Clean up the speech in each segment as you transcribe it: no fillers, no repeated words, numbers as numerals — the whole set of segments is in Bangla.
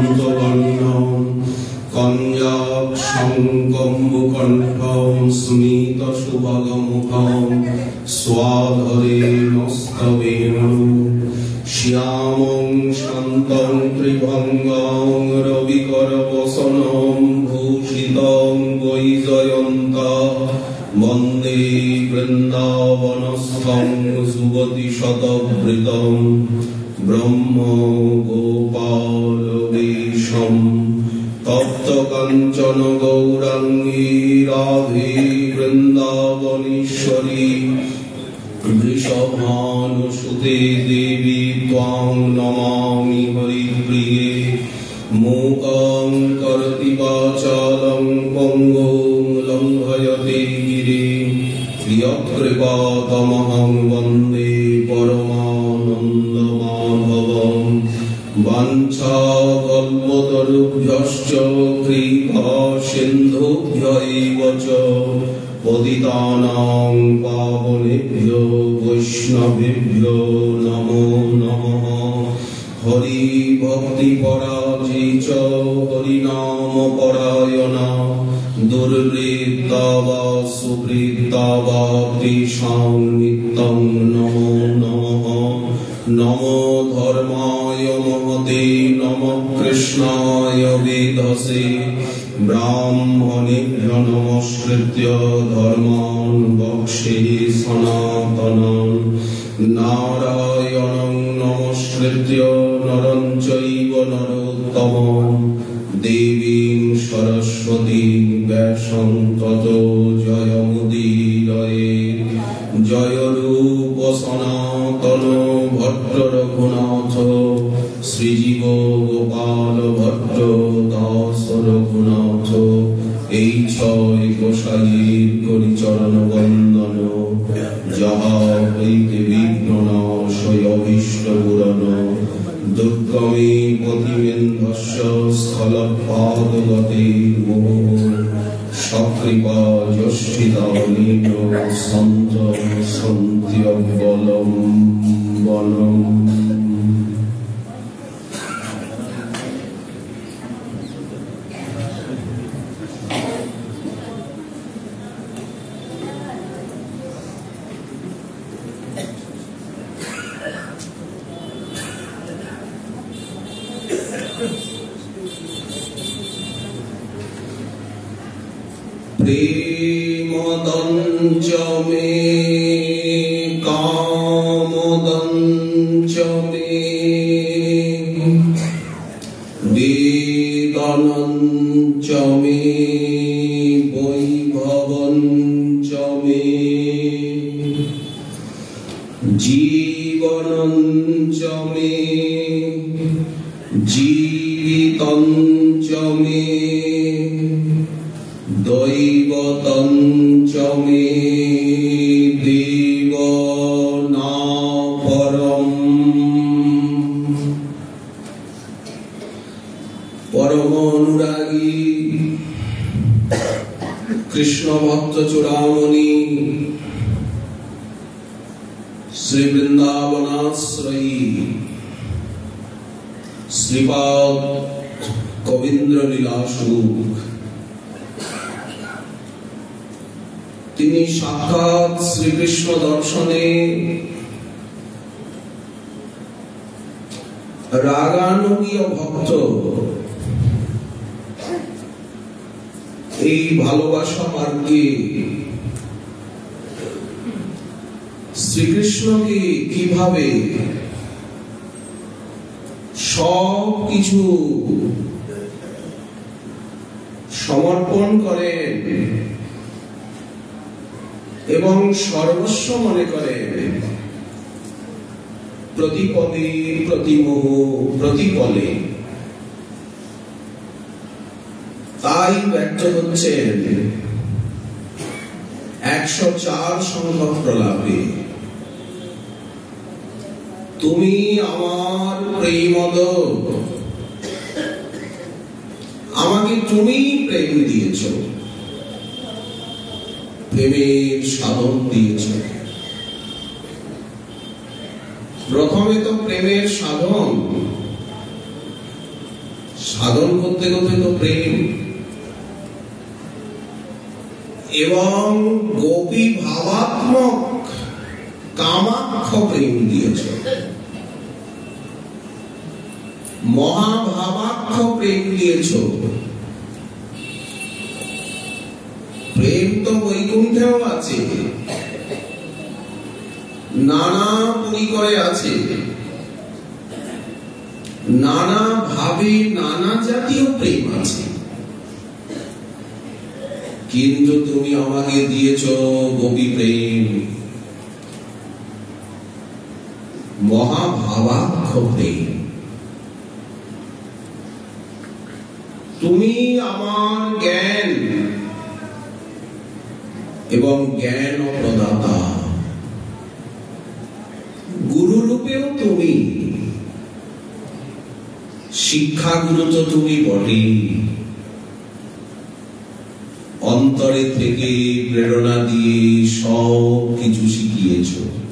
শান্তবর্ণম কঞ্জাক্ষঙ্কম মুকণ্ঠম স্মিতসুভগমুখম স্বাধরেণস্তবেন শ্যামং শান্तं ত্রিভঙ্গং রবিকরবসনম ভূষিতং বৈজয়ন্তঃ বন্দে বৃন্দাবনস্থং যুবতিশতবৃতং ব্রহ্ম গোপালবেশম তপ্ত কাঞ্চন গৌরাঙ্গী রাধে বৃন্দাবনেশ্বরী বৃষভানুসুতে দেবী ত্বাং নমামি হরিপ্রিয়ে মূকং করোতি বাচালং পঙ্গুং লঙ্ঘয়তে গিরিং য়ৎকৃপাতমহং বন্দে পরমানন্দমাধবং বাঞ্ছাকল্পতরুভ্যশ্চ কৃপা সিন্ধুভ্য এব চ পতিতানাং পাবনেভ্যো বৈষ্ণবেভ্যো নমো নমঃ হরি ভক্তি পরাজী চ হরিনাম পরায়ণা দুর্বৃত্তা বা সুবৃত্তা বা তেষাং নিত্যং নমো নমঃ নমো ধর্মায় মহতে নমঃ কৃষ্ণায় বেদসে ব্রাহ্মণেভ্যো নমস্কৃত্য ধর্মাन् বক্ষ্যে সনাতনং নারায়ণং নমস্কৃত্য নরং চৈব নরোত্তমং দেবীং সরস্বতীং ব্যাসং ততো জয়মুদীরয়ে জয় রূপ সনাতন ভট্ট রঘুনাথ শ্রীজীব গোপাল ভট্ট দাস রঘুনাথ এই ছয় গোসাইয়ের করি চরণ বন্দন যাহা হইতে বিঘ্ন নাশয় অভীষ্ট পূরণ দুর্গমে পতিমেন্ধস্য স্থলপাদগতে মোহ সকৃপা যষ্ঠিদানেন সন্ত সন্ত্যবলম্বনম। প্রেমদঞ্চ মে কামদঞ্চ মে বেদনঞ্চ মে বৈভবঞ্চ মে জীবনঞ্চ মে জীবিতঞ্চ মে দৈবতঞ্চ মে দেবনাপরম। পরম অনুরাগী কৃষ্ণ ভক্ত চূড়ামণি শ্রী বৃন্দাবনাশ্রয়ী শ্রীপাদ কবীন্দ্র লীলাস্বরূপ তিনি সাক্ষাৎ শ্রীকৃষ্ণ দর্শনে রাগানুগীয় ভক্ত। এই ভালোবাসা মার্গে শ্রীকৃষ্ণকে কিভাবে সব কিছু সমর্পণ করেন এবং সর্বস্ব মনে করেন, প্রতিপদে প্রতিমোহ প্রতিপলে তাই ব্যক্ত হচ্ছেন 104 সংখ্যক প্রলাপে। তুমি আমার প্রেমদ, আমাকে তুমি প্রেম দিয়েছ, প্রেমের সাধন দিয়েছ। প্রথমে তো প্রেমের সাধন, সাধন করতে করতে তো প্রেম এবং গোপী ভাবাত্মক কামাক্ষ প্রেম দিয়েছ, মহাভাবাক্ষ প্রেম দিয়েছ। প্রেম তো বৈকুণ্ঠেও আছে, নানা পরিকরে আছে, নানা ভাবে নানা জাতীয় প্রেম আছে, কিন্তু তুমি আমাকে দিয়েছ গোপী প্রেম, মহাভাবাক্ষ প্রেম। তুমি আমার জ্ঞান এবং জ্ঞান প্রদাতা, গুরু রূপেও তুমি, শিক্ষা গুরু তো তুমি বটে, অন্তরে থেকে প্রেরণা দিয়ে সব কিছু শিখিয়েছ।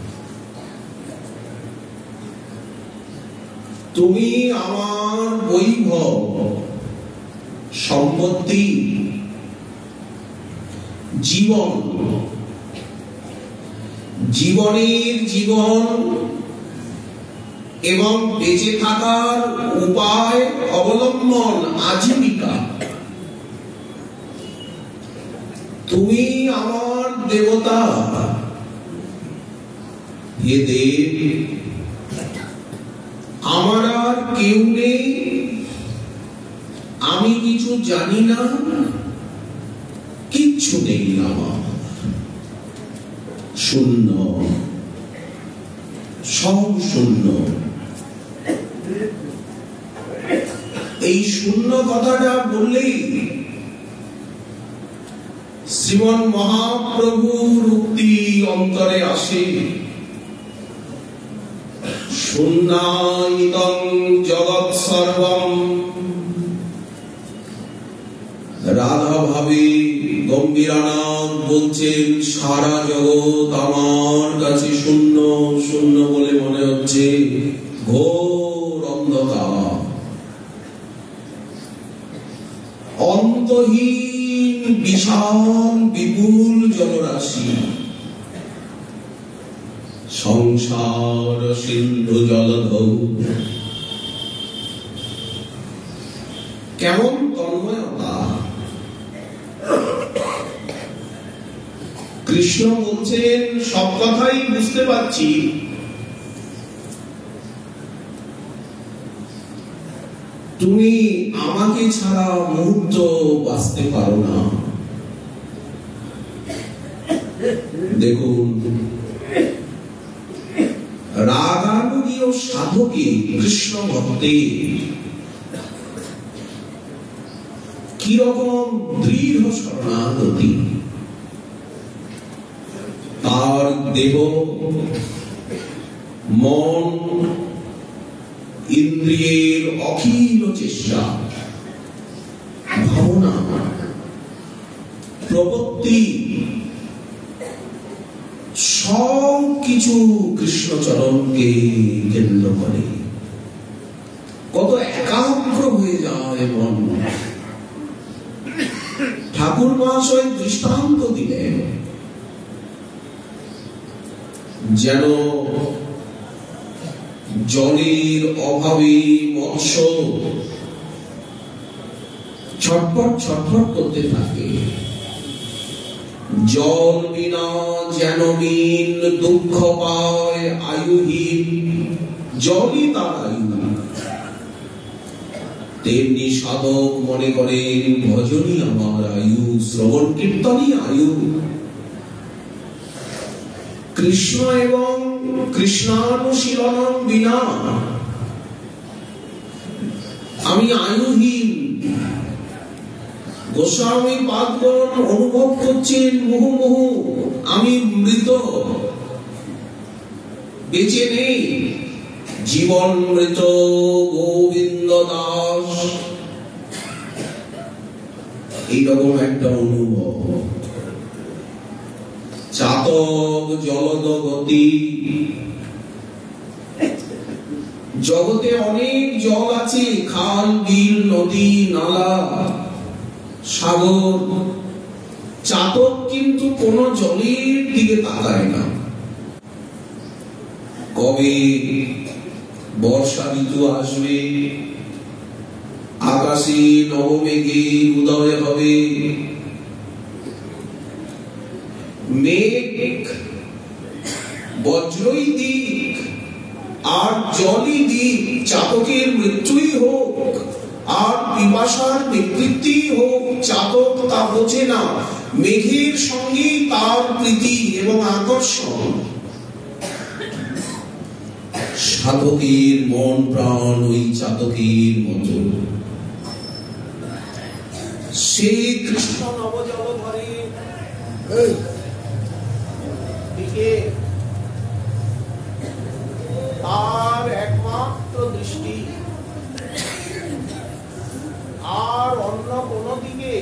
তুমি আমার বৈভব, সম্পত্তি, জীবন, জীবনের জীবন এবং বেঁচে থাকার উপায়, অবলম্বন, আজীবিকা। তুমি আমার দেবতা। হে দেব, আমার আর কেউ নেই, আমি কিছু জানি না, কিচ্ছু নেই আমার, শূন্য, সব শূন্য। এই শূন্য কথাটা বললেই শ্রীমন মহাপ্রভুর উক্তি অন্তরে আসে, শূন্যায়িতং জগৎ সর্বম। রাধা ভাবে গম্ভীরানাথ বলছেন, সারা জগৎ আমার কাছে শূন্য। শূন্য বলে মনে হচ্ছে ঘোর অন্ধকার, অন্তহীন বিশাল বিপুল জলরাশি, সংসার সিন্ধু জলধৌ। কেমন তন্ময়তা! কৃষ্ণ বলছেন, সব কথাই বুঝতে পারছি, তুমি আমাকে ছাড়া মুহূর্ত বাঁচতে পারো না। দেখুন, রাগানুগীয় সাধকে, কৃষ্ণ ভক্তে কিরকম দৃঢ় শরণাগতি। তার দেহ, মন, ইন্দ্রিয়ের অখিল চেষ্টা, ভাবনা, প্রবৃত্তি সব কিছু কৃষ্ণচরণকে কেন্দ্র করে। কত একাগ্র হয়ে যায় মন। ঠাকুর মহাশয় দৃষ্টান্ত দিলেন, যেন জলের অভাবে মৎস্য ছটফট ছটফট করতে থাকে, জল বিনা যেন মিন দুঃখ পায় আয়ুহীন, জলই তার আয়ু। তেমনি সাধক মনে করেন ভজনই আমার আয়ু, শ্রবণ কীর্তনই আয়ু। কৃষ্ণ এবং কৃষ্ণানুশীলন বিনা আমি আয়ুহীন। গোস্বামী পাদগণ অনুভব করছেন মুহুর্মুহু, আমি মৃত, বেঁচে নেই, জীবন মৃত গোবিন্দ দাস। এইরকম একটা অনুভব। চাতক জলদ গতি, জগতে অনেক জল আছে, খাল, বিল, নদী, নালা, সাগর। চাতক কিন্তু কোন জলের দিকে তাকায় না। কবে বর্ষা ঋতু আসবে, আকাশে নবমেঘের উদয় হবে, মেঘ বজ্রই দিক আর জলই দিক, চাতকের মৃত্যুই হোক আর পিপাসার নিবৃত্তিই হোক, চাতক তা বোঝে না। মেঘের সঙ্গে তার প্রীতি এবং আকর্ষণ। সাধকের মন প্রাণ ওই চাতকের মতো। সে কৃষ্ণ নবজলধরে দিকে তার একমাত্র দৃষ্টি, আর অন্য কোন দিকে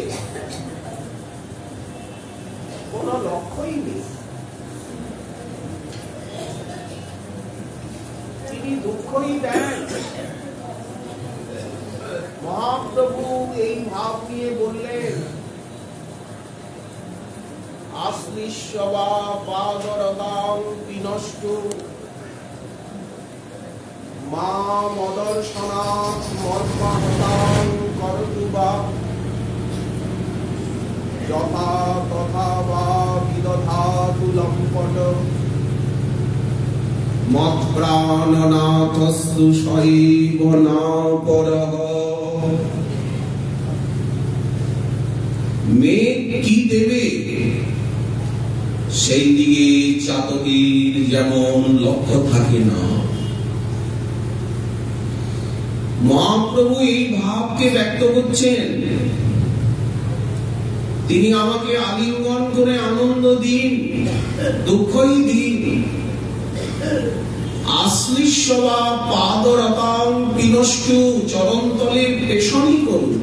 কোন লক্ষ্যই নেই। তিনি দুঃখই দেন। মহাপ্রভু এই ভাব নিয়ে বললেন, আশ্লিষ্যবা পাদরতাং বিনষ্টু মা মদর্শনাৎ মর্মহতাং করতুবা যথা তথা বা বিদধাতু লম্পট মৎপ্রাণনাথস্তু শৈব না পরঃ। মেঘ কি দেবে সেই দিকে চাতকের যেমন লক্ষ্য থাকে না। মহাপ্রভু এই ভাবকে ব্যক্ত করছেন। তিনি আমাকে আলিঙ্গন করে আনন্দ দিন, দুঃখই দিন। আশ্লিষ্যবা পাদরতাং বিনষ্টু, চরণতলে পেশনি করুন।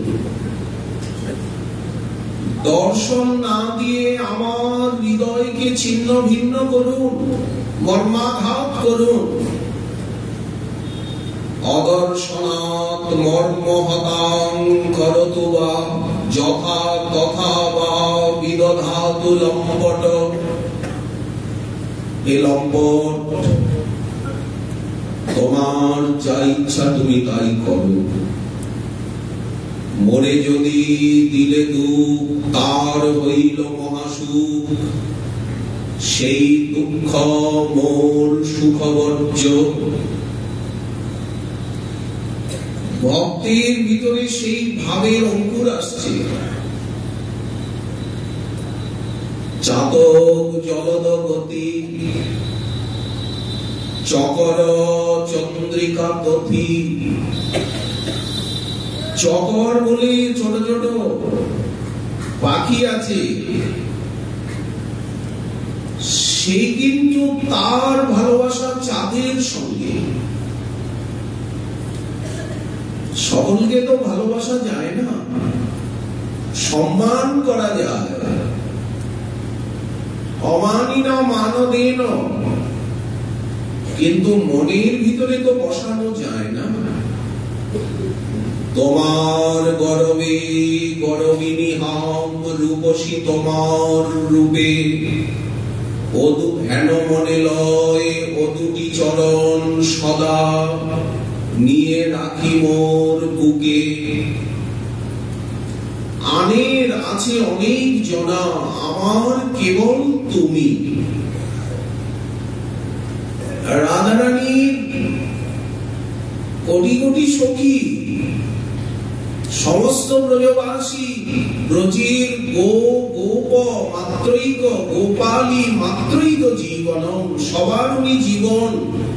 দর্শন না দিয়ে আমার হৃদয়কে ছিন্ন ভিন্ন করুন, মর্মাঘাত করুন। অদর্শনাৎ মর্মহতাং করতু বা যথা তথা বা বিদধাতু লম্পট। এ লম্পট, তোমার যা ইচ্ছা তুমি তাই করো। মরে যদি দিলে দুঃখ, তার হইল মহাসুখ। সেই দুঃখ মোর সুখবর্জ্য। ভক্তের ভিতরে সেই ভাবের অঙ্কুর আসছে। চাতক জলদ গতি, চকর চন্দ্রিকা তথি। চকর বলে ছোট ছোট পাখি আছে, সে কিন্তু তার ভালোবাসা চাঁদের সঙ্গে। সকলকে তো ভালোবাসা যায় না, সম্মান করা যায়। অমানিনা মানদেন, কিন্তু মনের ভিতরে তো বসানো যায় না। তোমার গরবে গরবিনী হাম রূপসী তোমার রূপে। অদু হেন মনে লয় ও দুটি চরণ সদা নিয়ে রাখি মোর বুকে। আনের আছে অনেক জনা, আমার কেবল তুমি। রাধারানীর কোটি কোটি সখী, সমস্ত ব্রজবাসী, ব্রজের গো গোপ মাত্রৈক গোপালী মাত্রৈক জীবনম, সবার উনি জীবন।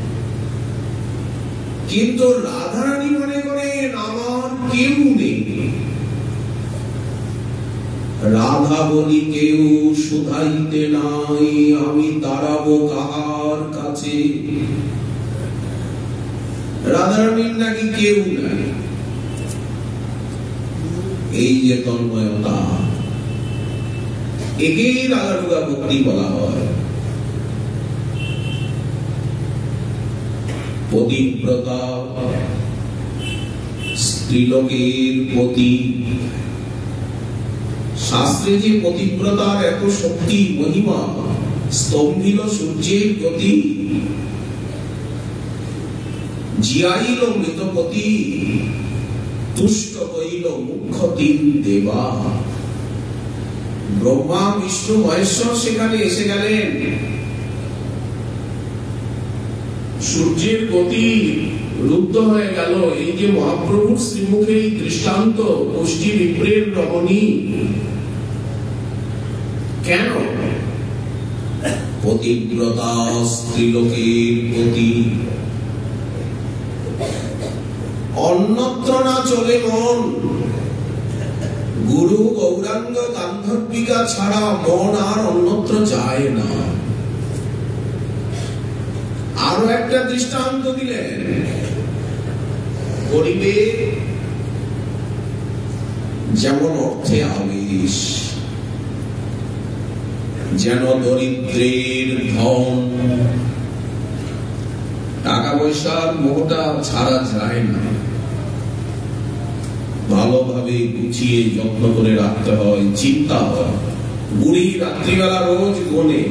কিন্তু রাধারানী মনে করেন আমার কেউ নেই। রাধা বলি কেউ শুধাইতে নাই, আমি দাঁড়াবো কাহার কাছে। রাধারানীর নাকি কেউ নাই। এই যে তন্ময়তা, একেই রাগাডুগা ভক্তি বলা হয়। পতিব্রতা স্ত্রীলোকের পতি। শাস্ত্রে যে পতিব্রতার এত শক্তি মহিমা, স্তম্ভিল সূর্যের গতি, জিয়াইল মৃতপতি, তুষ্ট হইল মুখ্য তিন দেবা। ব্রহ্মা বিষ্ণু মহেশ্বর সেখানে এসে গেলেন। সূর্যের গতি রুদ্ধ হয়ে গেল। এই যে মহাপ্রভুর শ্রীমুখে এই দৃষ্টান্ত, গোষ্ঠী বিপ্রের রমণী, কেন? পতিব্রতা স্ত্রীলোকের পতি, অন্যত্র না চলে মন। গুরু গৌরাঙ্গ গান্ধর্বিকা ছাড়া মন আর অন্যত্র যায় না। আরো একটা দৃষ্টান্ত দিলেন, গরিবে যেমন অর্থে আবেশ, যেন দরিদ্রের ধন। টাকা পয়সার মোহটা ছাড়া যায় না, ভালোভাবে গুছিয়ে যত্ন করে রাখতে হয়, চিন্তা হয়। বুড়ি রাত্রিবেলা রোজ গোনে,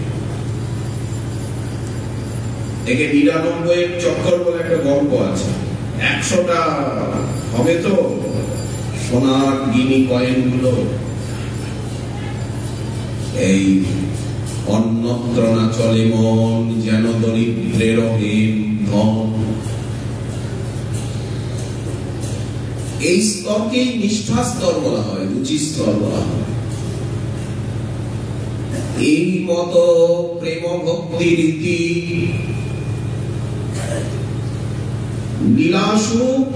একে 99 চক্কর বলে একটা গল্প আছে। 100টা হবে তো সোনার গিনি কয়েন গুলো। এই অন্যত্র না চলে মন, যেন দরিদ্রের হীন ধন। এই স্তরকেই নিষ্ঠা স্তর বলা হয়, রুচি স্তর বলা হয়। এই মত প্রেম ভক্তি রীতি, লীলাসুখ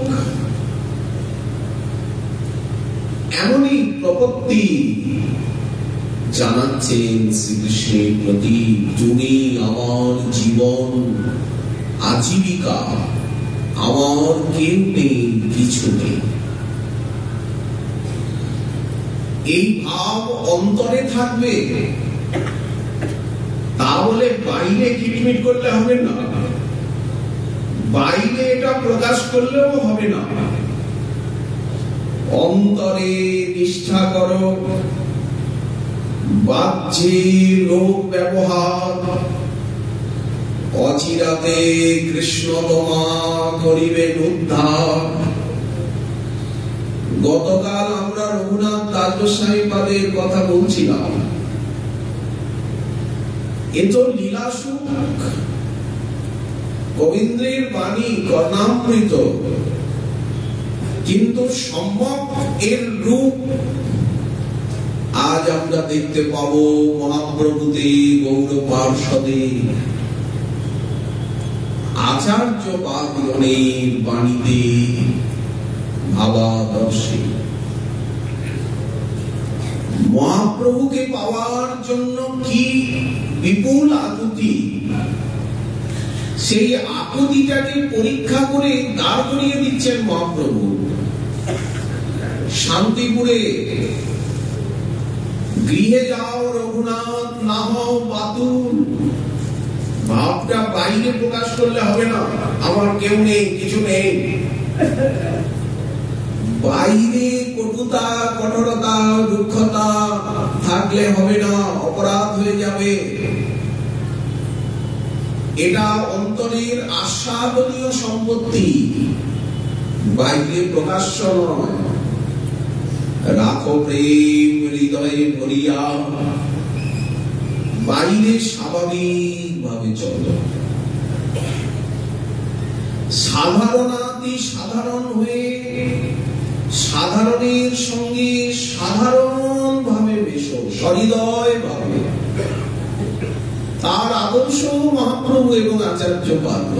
এমনই প্রপত্তি জানাচ্ছেন শ্রীকৃষ্ণের প্রতি। তুমি আমার জীবন, আজীবিকা, আমার কেউ নেই, কিছু নেই। এই ভাব অন্তরে থাকবে, তাহলে বাইরে কিটমিট করলে হবে না, বাইরে এটা প্রকাশ করলেও হবে না। অন্তরে নিষ্ঠা করো, বাহ্যে লোক ব্যবহার, অচিরাতে কৃষ্ণ তোমা করিবেন উদ্ধার। গতকাল আমরা রঘুনাথ দাস গোস্বামী পাদের কথা বলছিলাম। এ তো লীলাসুখ, গোবিন্দের বাণী কর্ণামৃত, কিন্তু সম্যক এর রূপ আজ আমরা দেখতে পাবো মহাপ্রভুতে, গৌর পার্ষদে, আচার্য পাদগণের বাণীতে, ভাবাদর্শে। মহাপ্রভুকে পাওয়ার জন্য কি বিপুল আকুতি, সেই আকুতিটাকে পরীক্ষা করে দাঁড় করিয়ে দিচ্ছেন মহাপ্রভু। শান্তিপুরে গৃহে যাও রঘুনাথ, না হও বাতুল। ভাবটা বাইরে প্রকাশ করলে হবে না, আমার কেউ নেই, কিছু নেই। বাইরে কটুতা, কঠোরতা, রুক্ষতা থাকলে হবে না, অপরাধ হয়ে যাবে। এটা অন্তরের আস্বাদনীয় সম্পত্তি, বাইরে প্রকাশ্য নয়। রাখো প্রেম হৃদয়ে ভরিয়া, বাইরে স্বাভাবিক ভাবে চলো। সাধারণাতি সাধারণ হয়ে সাধারণের সঙ্গে সাধারণ ভাবে মেশো, সহৃদয় ভাবে। তার আদর্শ মহাপ্রভু এবং আচার্য পাদ।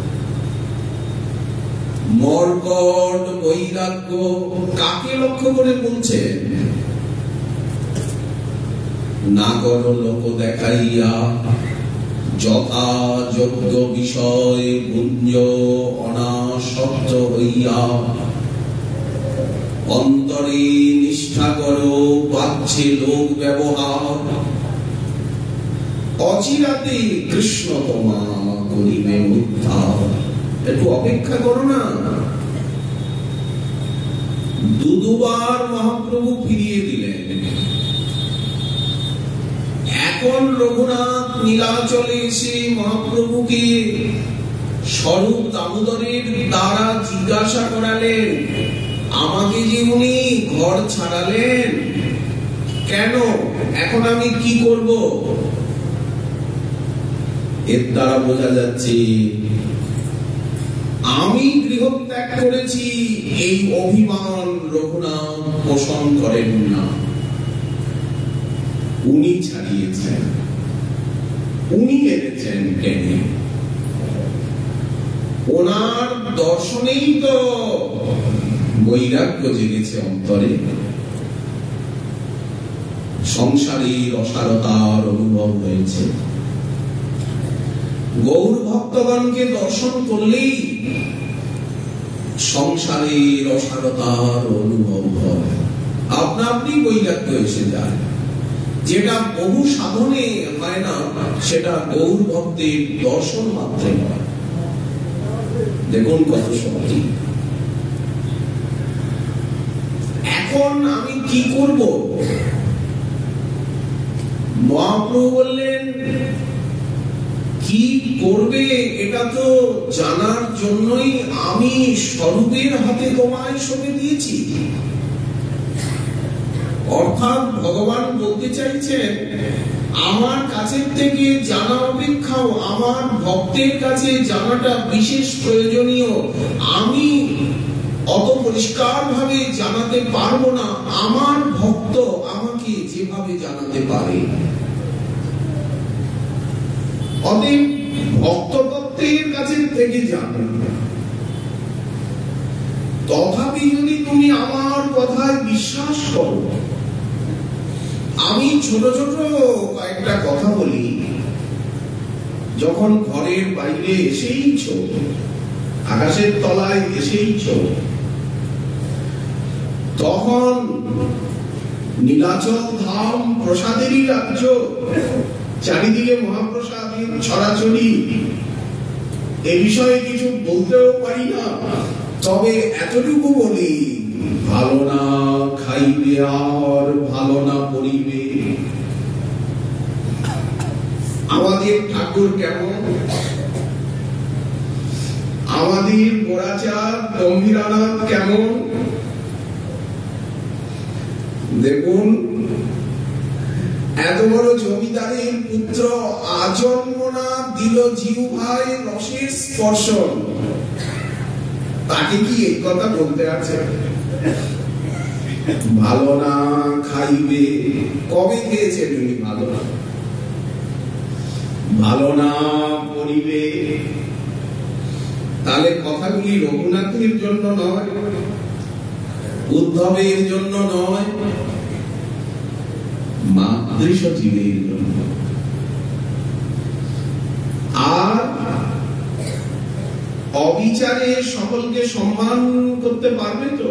মর্কট বৈরাগ্য কাকে লক্ষ্য করে বলছেন? না করো লোক দেখাইয়া, যথা যোগ্য বিষয় গুঞ্জ অনাসক্ত হইয়া। অন্তরে নিষ্ঠা করো, বাহ্যে লোক ব্যবহার। অচিরাতে কৃষ্ণ তোমা করিবে উদ্ধার। একটু অপেক্ষা করো না। দুবার মহাপ্রভু ফিরিয়ে দিলেন। এখন রঘুনাথ নীলাচলে এসে মহাপ্রভুকে স্বরূপ দামোদরের দ্বারা জিজ্ঞাসা করালেন, আমাকে যে উনি ঘর ছাড়ালেন কেন, এখন আমি কি করব? এর দ্বারা বোঝা যাচ্ছে আমি গৃহত্যাগ করেছি, এই অভিমান রঘুনাথ পোষণ করেন না। উনি ছাড়িয়েছেন, উনি এনেছেন কেন? ওনার দর্শনেই তো বৈরাগ্য জেগেছে অন্তরে, সংসারের অসারতার অনুভব হয়েছে। গৌর ভক্তগণকে দর্শন করলেই সংসারের অসারতার অনুভব হয়, আপনা আপনি বৈরাগ্য এসে যায়। যেটা বহু সাধনে হয় না, সেটা গৌর ভক্তের দর্শন মাত্রে হয়। দেখুন কত সহজে। এখন আমি কি করব? মহাপ্রভু বললেন, কি করবে এটা তো জানার জন্যই আমি স্বরূপের হাতে তোমায় সঁপে দিয়েছি। অর্থাৎ ভগবান বলতে চাইছেন, আমার কাছের থেকে জানা অপেক্ষাও আমার ভক্তের কাছে জানাটা বিশেষ প্রয়োজনীয়। আমি অত পরিষ্কার ভাবে জানাতে পারবো না, আমার ভক্ত আমাকে যেভাবে জানাতে পারে। অতএব ভক্ত তত্ত্বের কাছে থেকে জানো। তথাপি যদি তুমি আমার কথায় বিশ্বাস করো, আমি ছোট ছোট কয়েকটা কথা বলি। যখন ঘরের বাইরে এসেইছ, আকাশের তলায় এসেইছ, তখন নীলাচল ধাম প্রসাদেরই রাজ্য, চারিদিকে মহাপ্রসাদের ছড়াছড়ি। এ বিষয়ে কিছু বলতেও পারি না, তবে এতটুকু বলি, ভালো না খাইবে আর ভালো না পড়িবে। আমাদের ঠাকুর কেমন, আমাদের গোড়াচার গম্ভীরানাথ কেমন, দেখুন এত বড় জমিদারের পুত্র আজন্মনা দিল জিহ্বায় রসের স্পর্শন, তাকে কি এই কথা বলতে আছে? ভালো না খাইবে, কবে খেয়েছেন উনি ভালো না? ভালো না পড়িবে। তাহলে কথাগুলি রঘুনাথের জন্য নয়, উদ্ধবের জন্য নয়, মাতৃসচিবের জন্য। আর অবিচারে সকলকে সম্মান করতে পারবে তো?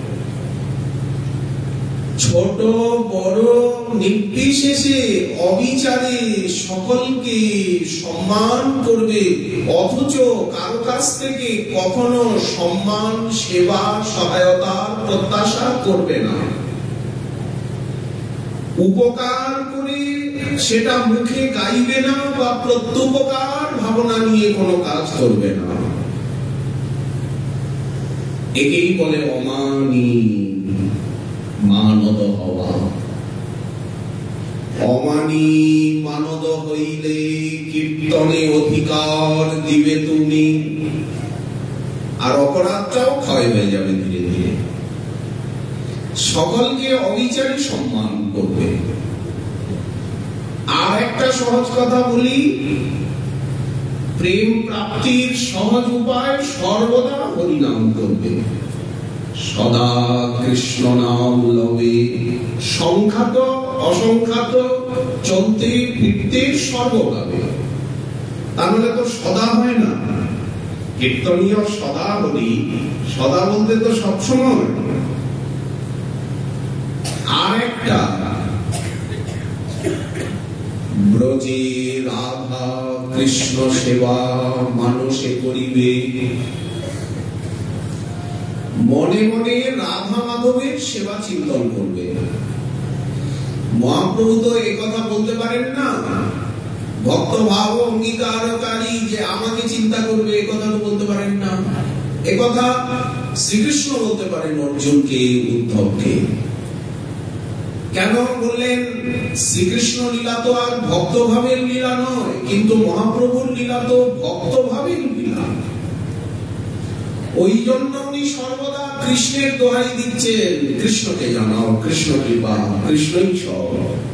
ছোট বড় নির্বিশেষে অবিচারে সকলকে সম্মান করবে, অথচ কারো কাছ থেকে কখনো সম্মান, সেবা, সহায়তার প্রত্যাশা করবে না। উপকার করে সেটা মুখে গাইবে না, বা প্রত্যুপকার ভাবনা নিয়ে কোনো কাজ করবে না। একেই বলে অমানি মানদ হওয়া। অমানি মানদ হইলে কীর্তনে অধিকার দিবে তুমি, আর অপরাধটাও ক্ষয় হয়ে যাবে ধীরে ধীরে। সকলকে অবিচারে সম্মান করবে। আর একটা সহজ কথা বলি, প্রেম প্রাপ্তির সহজ উপায় সর্বদা হরিনাম করবে, সদা কৃষ্ণ নাম লবে, সংখ্যাত অসংখ্যাত, চলতে ফিরতে সর্বভাবে। তাহলে তো সদা হয় না। কীর্তনীয় সদা হরি, সদা বলতে তো সবসময়। আর একটা ব্রজে রাধা কৃষ্ণ সেবা মানসে করিবে। মনে মনে রাধা মাধবের সেবা চিন্তন করবে। মহাপ্রভু তো একথা বলতে পারেন না, ভক্ত ভাব অঙ্গীকারকারী যে আমাকে চিন্তা করবে, একথা তো বলতে পারেন না। একথা শ্রীকৃষ্ণ বলতে পারেন অর্জুনকে, উদ্ধবকে। কেন বললেন? শ্রীকৃষ্ণ লীলা তো আর ভক্ত ভাবের লীলা নয়, কিন্তু মহাপ্রভুর লীলা তো ভক্ত ভাবের লীলা। ওই জন্য উনি সর্বদা কৃষ্ণের দোহাই দিচ্ছেন, কৃষ্ণকে জানাও, কৃষ্ণ কৃপা, কৃষ্ণই সব।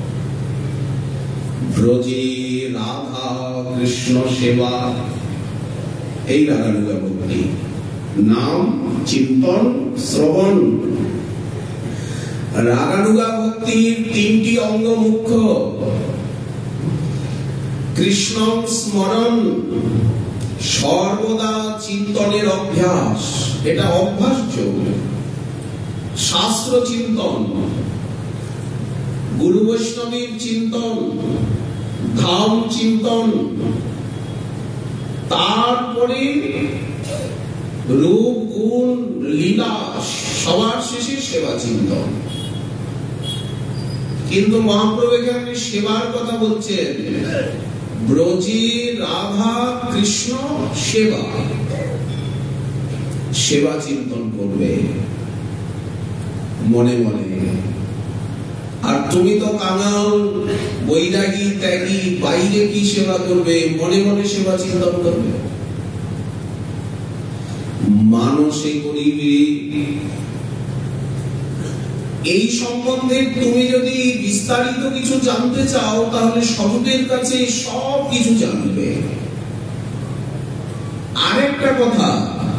ব্রজে রাধা কৃষ্ণ সেবা, এই রাগানুগা ভক্তি। নাম চিন্তন শ্রবণ। রাগানুগা ভক্তির তিনটি অঙ্গ মুখ্য: কৃষ্ণ স্মরণ, সর্বদা চিন্তনের অভ্যাস, এটা অভ্যাসযোগ্য। শাস্ত্র চিন্তন, গুরু বৈষ্ণবের চিন্তন, ধাম চিন্তন, তারপরে রূপ গুণ লীলা, সবার শেষে সেবা চিন্তন। কিন্তু মহাপ্রভু এখানে সেবার কথা বলছেন, ব্রজে রাধা কৃষ্ণ সেবা, সেবা চিন্তন করবে মনে মনে। আর তুমি তো কাঙাল, বৈরাগী, ত্যাগী, বাইরে কি সেবা করবে? মনে মনে সেবা চিন্তন করবে, মানসে করিবে। এই সম্বন্ধে তুমি যদি বিস্তারিত কিছু জানতে চাও, তাহলে স্বরূপের কাছে সব কিছু জানবে। আরেকটা কথা,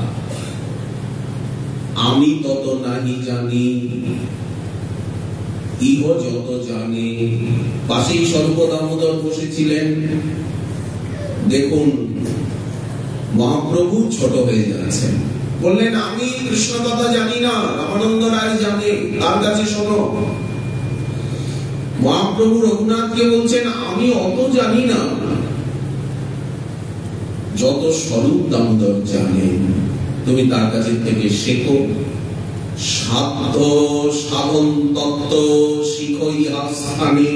আমি তত নাহি জানি, ইহ যত জানে। পাশেই স্বরূপ দামোদর বসেছিলেন। দেখুন মহাপ্রভু ছোট হয়ে যাচ্ছেন, বললেন আমি কৃষ্ণ কথা জানি না, রামানন্দ রায় জানে, তার কাছে শোনো। মহাপ্রভু রঘুনাথকে বলছেন আমি অত জানি না যত স্বরূপ দামোদর জানেন, তুমি তার কাছে থেকে শেখো। সাধ্য সাধন তত্ত্ব শিখো ইহা স্থানে।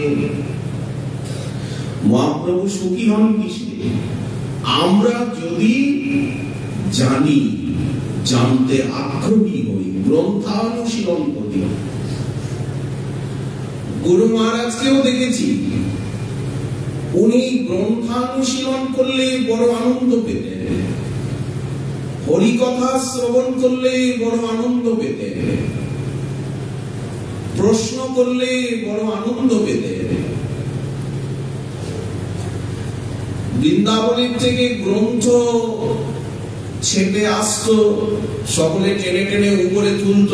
মহাপ্রভু সুখী হন কিসে? আমরা যদি জানি, জানতে আগ্রহী হই, গ্রন্থানুশীলন করি। গুরু মহারাজকেও দেখেছি, উনি গ্রন্থানুশীলন করলে বড় আনন্দ পেতেন, হরিকথা শ্রবণ করলে বড় আনন্দ পেতেন, প্রশ্ন করলে বড় আনন্দ পেতেন। বৃন্দাবনের থেকে গ্রন্থ ছেপে আসতো, সকলে টেনে টেনে উপরে তুলত।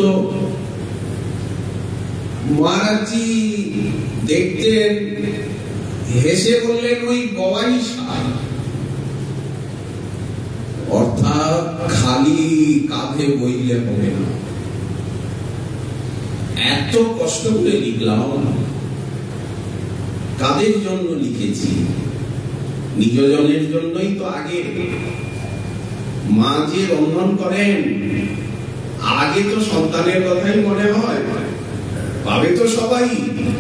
মহারাজজি দেখতেন, হেসে বললেন ওই গবাই সার, অর্থাৎ খালি কাঁধে বইলে হবে না, এত কষ্ট করে লিখলাম, কাদের জন্য লিখেছি? নিজজনের জন্যই তো। আগে মা যে রন্ধন করেন, আগে তো সন্তানের কথাই মনে হয়, পাবে তো সবাই,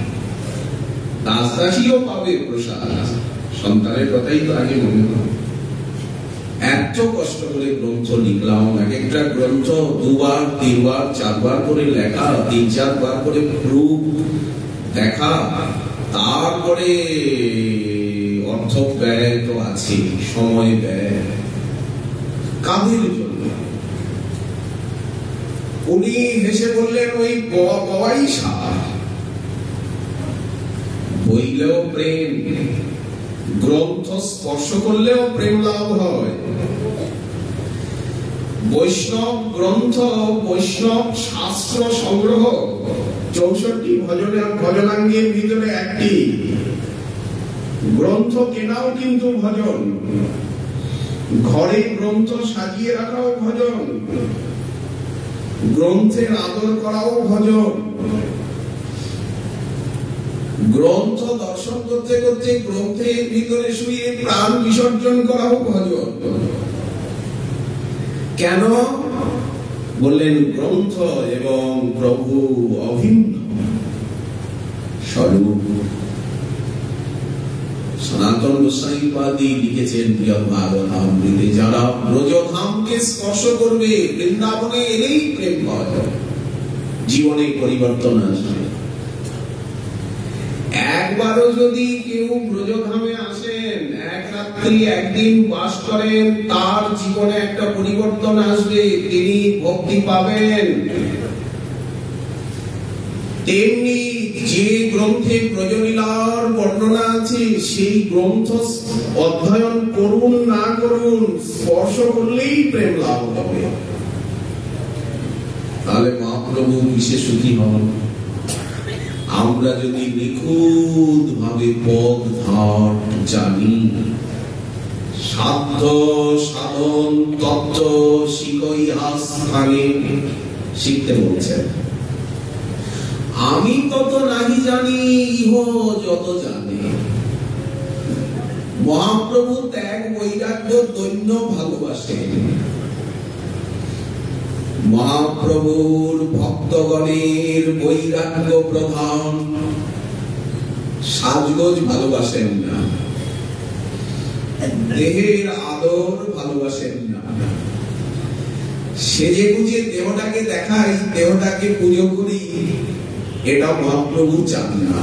দাসদাসীও পাবে প্রসাদ, সন্তানের কথাই তো আগে মনে হয়। এত কষ্ট করে গ্রন্থ লিখলাম, এক একটা গ্রন্থ দুবার, তিনবার, চারবার করে লেখা, 3-4 বার করে প্রুফ দেখা, তারপরে অর্থ ব্যয় তো আছে, সময় ব্যয়। কাদের জন্য? উনি হেসে বললেন ওই গবাই সার, বইলেও প্রেম, গ্রন্থ স্পর্শ করলেও প্রেম লাভ হয়। বৈষ্ণব গ্রন্থ, বৈষ্ণব শাস্ত্র সংগ্রহ 64 ভজনাঙ্গের ভিতরে একটি। গ্রন্থ কেনাও কিন্তু ভজন, ঘরে গ্রন্থ সাজিয়ে রাখাও ভজন, গ্রন্থের আদর করাও ভজন। গ্রন্থ দর্শন করতে করতে গ্রন্থের ভিতরে শুয়ে প্রাণ বিসর্জন করাও ভজন। কেন? বললেন গ্রন্থ এবং প্রভু অভিন্ন স্বরূপ। সনাতন গোস্বামীপাদি লিখেছেন প্রিয় ভাগবতামৃতে, যারা ব্রজধামকে স্পর্শ করবে, বৃন্দাবনে এলেই প্রেম পাওয়া যাবে, জীবনে পরিবর্তন আসবে। একবারও যদি কেউ ব্রজধামে আসেন, এক রাত্রি একদিন বাস করেন, তার জীবনে একটা পরিবর্তন আসবে, তিনি ভক্তি পাবেন। তেমনি যে গ্রন্থে ব্রজলীলার বর্ণনা আছে, সেই গ্রন্থ অধ্যয়ন করুন না করুন, স্পর্শ করলেই প্রেম লাভ হবে। তাহলে মহাপ্রভু বিশেষ সুখী হন। আমরা যদি নিখুঁত ভাবে পদ ঘাট জানি, সাধ্য সাধন তত্ত্ব শিখইহাস স্থানে শিখতে বলছেন। আমি তত নাহি জানি, ইহ যত জানে। মহাপ্রভু ত্যাগ বৈরাগ্য দৈন্য ভালোবাসেন। মহাপ্রভুর ভক্তগণের বৈরাগ্য প্রধান, সাজগোজ ভালোবাসেন না, দেহের আদর ভালোবাসেন না। সেজে গুজে দেহটাকে দেখাই, দেহটাকে পুজো করি, এটা মহাপ্রভু চান না।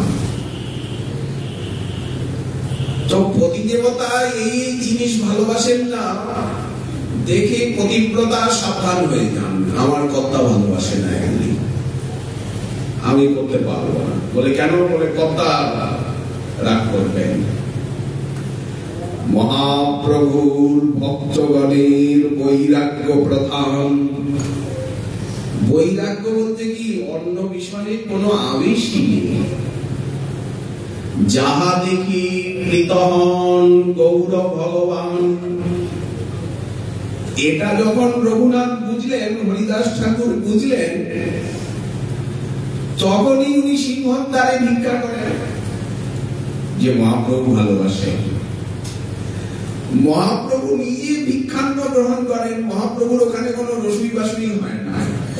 তো পতিদেবতা এই জিনিস ভালোবাসেন না, দেখে পতিব্রতা সাবধান হয়ে যান। আমার কর্তা ভালোবাসে না, এগুলি আমি করতে পারবো না। বলে কেন? বলে কর্তা রাগ করবেন। মহাপ্রভুর ভক্তগণের বৈরাগ্য প্রধান। বৈরাগ্য বলতে কি? অন্য বিষয়ে কোনো আবেশই নেই। যাহা দেখি প্রীতহন গৌর ভগবান। এটা যখন রঘুনাথ বুঝলেন, হরিদাস ঠাকুর বুঝলেন, তখনই উনি সিংহর দ্বারে ভিক্ষা করেন যে মহাপ্রভু ভালোবাসে। মহাপ্রভু নিজে ভিক্ষান্ন গ্রহণ করেন। মহাপ্রভুর ওখানে কোনো রসুই বাসুই হয় না।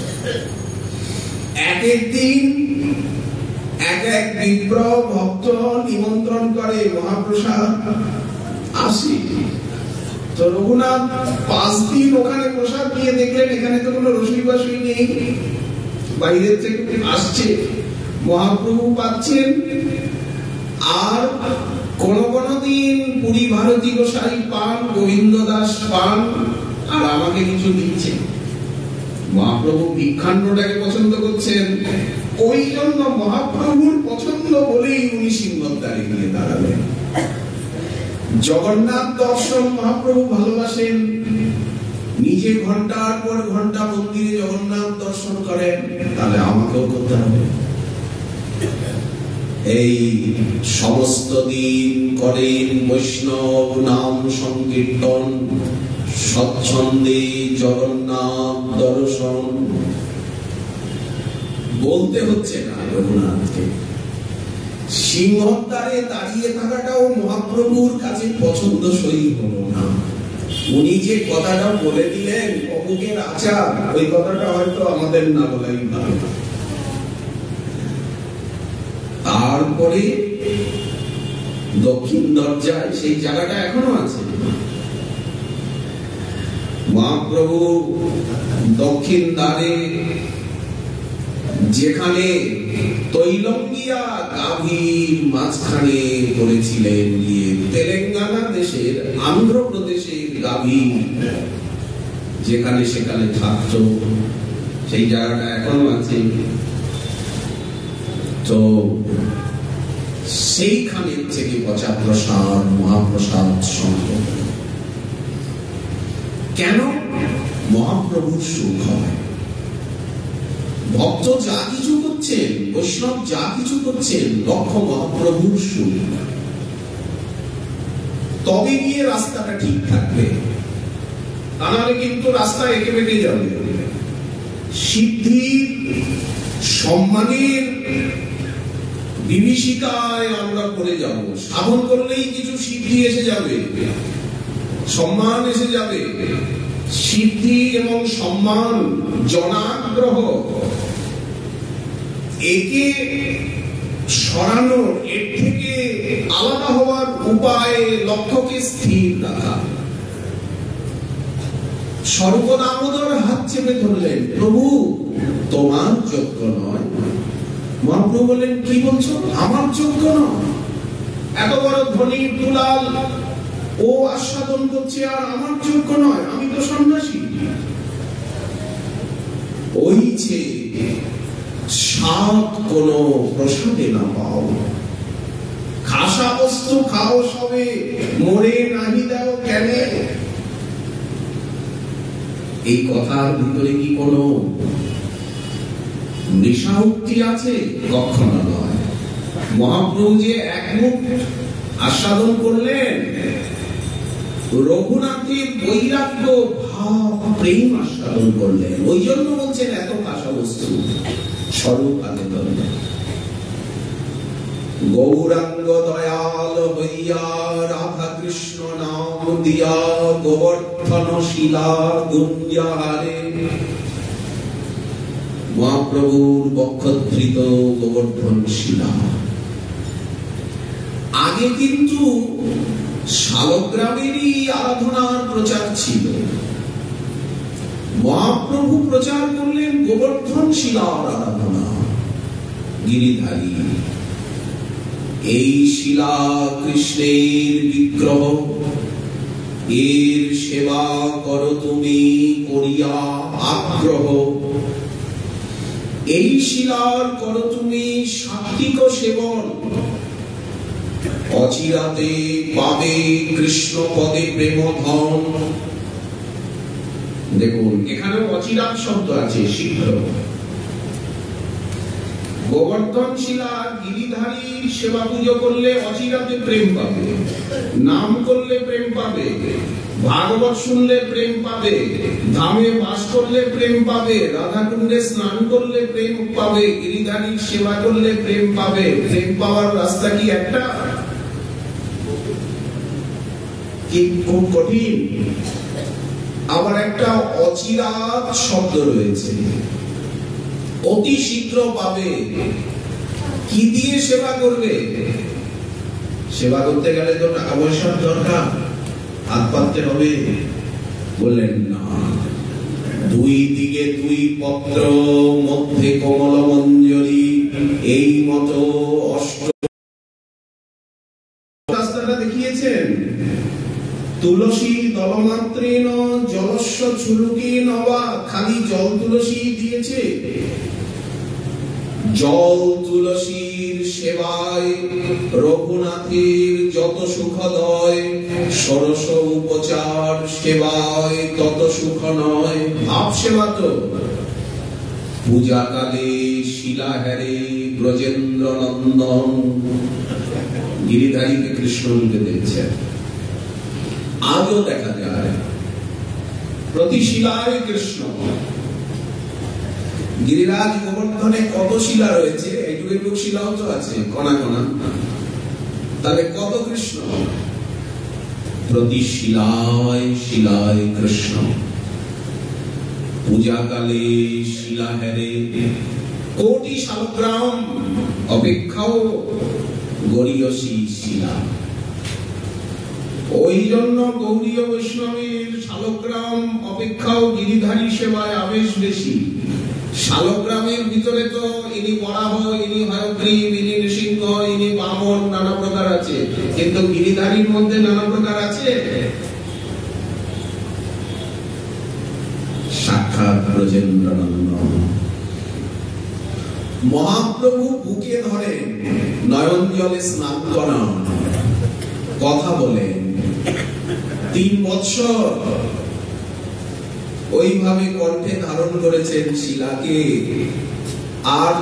এক একদিন এক এক বিপ্র ভক্ত নিমন্ত্রণ করে, মহাপ্রসাদ আসি। তো রঘুনাথ 5 দিন ওখানে প্রসাদ নিয়ে দেখলেন এখানে তো কোনো রসুই বাসুই নেই, বাইরের থেকে আসছে, মহাপ্রভু পাচ্ছেন। আর কোন কোন দিন পুরী ভারতী গোসাই পান, গোবিন্দ দাস পান, আর আমাকে কিছু দিচ্ছেন। মহাপ্রভু ভিক্ষান্নটাকে পছন্দ করছেন, ওই জন্য মহাপ্রভুর পছন্দ বলেই উনি সিংহদ্বারে গিয়ে দাঁড়ালেন। জগন্নাথ দর্শন মহাপ্রভু ভালোবাসেন। নিজে ঘন্টার পর ঘন্টা মন্দিরে জগন্নাথ দর্শন করেন, তাহলে আমাকেও করতে হবে। এই সমস্ত দিন করেন বৈষ্ণব নাম সংকীর্তন, স্বচ্ছন্দে জগন্নাথ দর্শন। বলতে হচ্ছে না রঘুনাথকে। সিংহদ্বারে দাঁড়িয়ে থাকাটাও মহাপ্রভুর কাছে পছন্দসই হলো না। উনি যে কথাটা বলে দিলেন অমুকের আচার, ওই কথাটা হয়তো আমাদের না বলাই ভালো। তারপরে দক্ষিণ দরজায়, সেই জায়গাটা এখনো আছে, মহাপ্রভু দক্ষিণ দ্বারে যেখানে তৈলঙ্গিয়া গাভীর মাঝখানে করেছিলেন, গিয়ে তেলেঙ্গানা দেশের, আন্ধ্রপ্রদেশের গাভী যেখানে সেখানে থাকত, সেই জায়গাটা এখনো আছে। তো সেইখানের থেকে পচা প্রসাদ, মহাপ্রসাদ সংগ্রহ। কেন? মহাপ্রভুর সুখ হয়। ভক্ত যা কিছু করছেন, বৈষ্ণব যা কিছু করছেন, লক্ষ্য মহাপ্রভুর সুখ। তবে গিয়ে রাস্তাটা ঠিক থাকবে, তা নাহলে কিন্তু রাস্তা এঁকে বেঁকে যাবে। সিদ্ধির সম্মানের বিভীষিকায় আমরা পড়ে যাব। সাধন করলেই কিছু সিদ্ধি এসে যাবে, সম্মান এসে যাবে। সিদ্ধি এবং সম্মান, জনাগ্রহ, একে সরানোর, এর থেকে আলাদা হওয়ার উপায়, লক্ষ্যকে স্থির রাখা। সর্বদামোদর হাত চেপে ধরলেন, প্রভু তোমার যোগ্য নয়। মহাপ্রভু বললেন, কি বলছো? আমার যোগ্য নয়? এত বড় ধনী দুলাল ও আস্বাদন করছে, আর আমার যোগ্য নয়? আমি তো সন্ন্যাসী। ওই যে স্বাদ কোন প্রসাদে না পাও, খাসা বস্তু খাও সবে, মরে নাহি দাও কেন? এই কথার ভিতরে কি কোন নেশাউক্তি আছে? কখনো নয়। মহাপ্রভু যে একমুখ আস্বাদন করলেন, রঘুনাথের বৈরাগ্য ভাব, প্রেম আস্বাদন করলেন। ওই জন্য বলছেন এত খাসা বস্তু স্বরূপ আবেদন। গৌরাঙ্গ দয়াল হইয়া রাধা কৃষ্ণ নাম দিয়া, গোবর্ধন শিলা গুঞ্জাহারে। মহাপ্রভুর বক্ষধৃত গোবর্ধন শিলা। আগে কিন্তু শালগ্রামেরই আরাধনার প্রচার ছিল। মহাপ্রভু প্রচার করলেন গোবর্ধন শিলার আরাধনা, গিরিধারী। এই শিলা কৃষ্ণের বিগ্রহ, এর সেবা করো তুমি করিয়া আগ্রহ। এই শিলার করো তুমি সাত্বিক সেবন, অচিরাতে পাবে কৃষ্ণ পদে প্রেম ধন। দেখুন, এখানে অচিরাত শব্দ আছে, শীঘ্র। গোবর্ধন শিলা গিরিধারীর সেবা পুজো করলে অচিরাতে প্রেম পাবে, নাম করলে প্রেম পাবে, ভাগবত শুনলে প্রেম পাবে, ধামে বাস করলে প্রেম পাবে, রাধাকুণ্ডে স্নান করলে প্রেম পাবে, গিরিধারীর সেবা করলে প্রেম পাবে। প্রেম পাওয়ার রাস্তা কি একটা? কি খুব কঠিন? আবার একটা অচিরাত শব্দ রয়েছে, অতি শীঘ্র পাবে। কি দিয়ে সেবা করবে? সেবা করতে গেলে তো টাকা পয়সার দরকার, হাত পাততে হবে। বললেন না, দুই দিকে দুই পত্র, মধ্যে কমল মঞ্জরি, এই মতো অষ্ট রাস্তাটা দেখিয়েছেন। তুলসী দলমাত্রেন জলস্য ছুলুকি নবা, খালি জল তুলসী দিয়েছে। জল তুলসীর সেবায় রঘুনাথের যত সুখদয়, ষোড়শ উপচার সেবায় তত সুখ নয়। ভাব সেবা তো। পূজাকালে শিলাহারে ব্রজেন্দ্র নন্দন, গিরিধারীকে কৃষ্ণ রূপে দেখছেন। আজও দেখা যায় প্রতি শিলায় কৃষ্ণ। গিরিরাজ গোবর্ধনে কত শিলা রয়েছে? এইটুকু শিলাও তো আছে, কণা কণা। তাহলে কত কৃষ্ণ? প্রতি শিলায় শিলায় কৃষ্ণ। পূজাকালে শিলাহারে কোটি শালগ্রাম অপেক্ষাও গরীয়সী শিলা। ওই জন্য গৌড়ীয় বৈষ্ণবের শালগ্রাম অপেক্ষাও গিরিধারী সেবায় আবেশ বেশি। শালগ্রামের ভিতরে তো ইনি বরাহ, ইনি হয়গ্রীব, ইনি নৃসিংহ, ইনি বামন, নানা প্রকার আছে। কিন্তু গিরিধারীর মধ্যে নানা প্রকার আছে। সাক্ষাৎ ব্রজেন্দ্র নন্দন। মহাপ্রভু বুকে ধরেন, নয়ন জলে স্নান করান, কথা বলেন। 3 বছর ওইভাবে কণ্ঠে ধারণ করেছেন শিলাকে। আর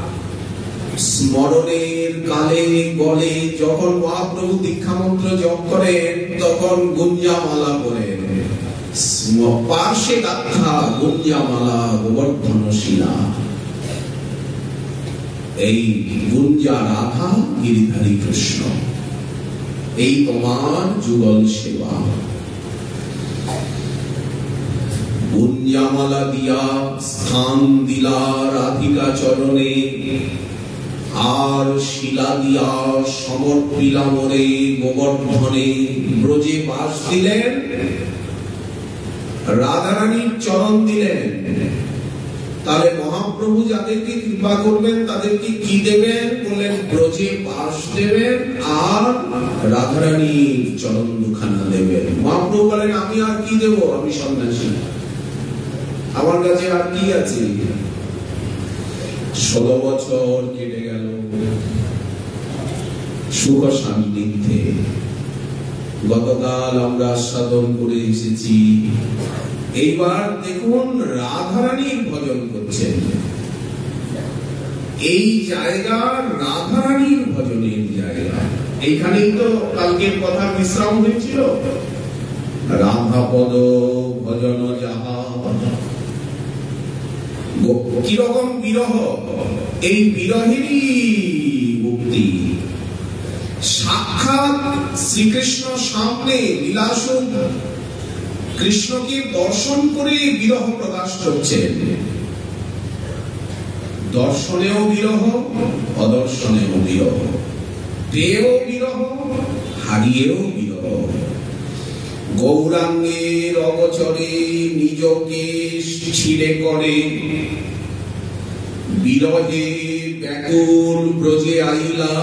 স্মরণের কালে গলে যখন মহাপ্রভু দীক্ষা মন্ত্র জপ করেন, তখন গুঞ্জামালা করেন। পার্শ্বে গাথা গুঞ্জামালা গোবর্ধন শিলা। এই গুঞ্জা রাধা গিরিধারী কৃষ্ণ, এই তোমার যুগল সেবা। গুঞ্জামালা দিয়া স্থান দিলা রাধিকা চরণে, আর শিলা দিয়া সমর্পিলা মোরে গোবর্ধনে। ব্রজে বাস দিলেন, রাধারানীর চরণ দিলেন। তাহলে মহাপ্রভু যাদেরকে কৃপা করবেন তাদেরকে কি দেবেন? বললেন ব্রজে বাস দেবেন আর রাধারানীর চরণ দুখানা দেবেন। মহাপ্রভু বলেন আমি আর কি দেব? আমি সন্ন্যাসী, আমার কাছে আর কি আছে? 16 বছর কেটে গেল সুখ সান্নিধ্যে। গতকাল আমরা সাধন করে এসেছি, এইবার দেখুন রাধারানীর ভজন করছেন। এই জায়গা রাধারানীর ভজনের জায়গা। এইখানেই তো কালকের কথা বিশ্রাম হয়েছিল। রাধা পদ ভজন যাহা, কিরকম বিরহ, এই বিরহেরই মুক্তি। সাক্ষাৎ শ্রীকৃষ্ণ সামনে লীলাসুখ কৃষ্ণকে দর্শন করে বিরহ প্রকাশ করছেন। দর্শনেও বিরহ, অদর্শনেও বিরহ, পেয়েও বিরহ, হারিয়েও বিরহ। গৌরাঙ্গের অগোচরে নিজকে ছিঁড়ে করে, বিরহে ব্যাকুল ব্রজে আইলা।